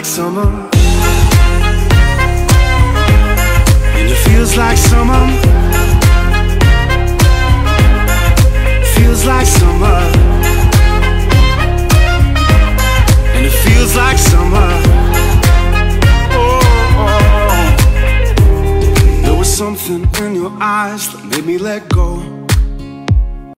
summer, and it feels like summer. Feels like summer, and it feels like summer. Oh, oh. There was something in your eyes that made me let go.